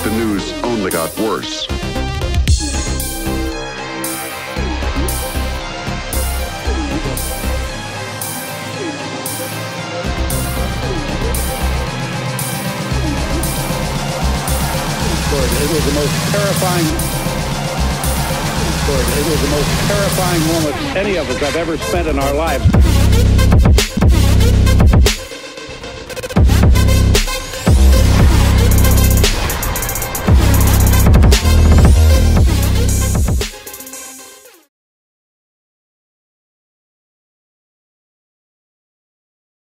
the news only got worse. It was the most terrifying. It was the most terrifying moment any of us have ever spent in our lives.